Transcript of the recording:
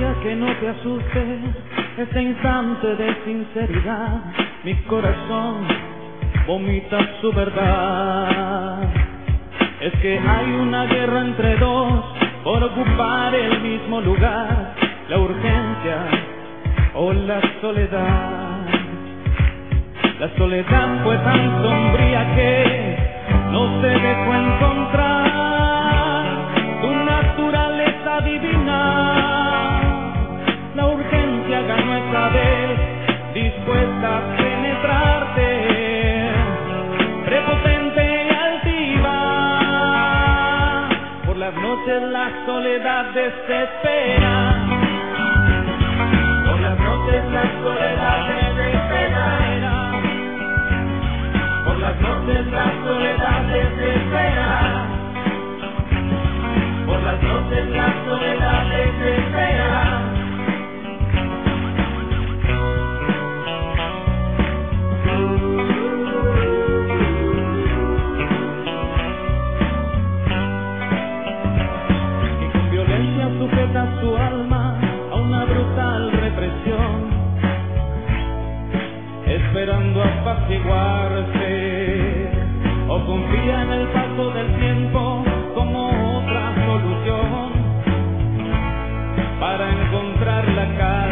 que no te asuste este instante de sinceridad. Mi corazón vomita su verdad. Es que hay una guerra entre dos por ocupar el mismo lugar, la urgencia o la soledad. La soledad fue tan sombría que no se dejó encontrar tu naturaleza divina. La urgencia ganó esta vez, dispuesta a penetrarte, prepotente y altiva. Por las noches la soledad desespera, por las noches la soledad desespera. Por las noches la soledad desespera. Por las noches la soledad desespera. Y con violencia sujeta su alma a una brutal represión, esperando apaciguarse, o confía en el paso del tiempo como otra solución para encontrar la calma.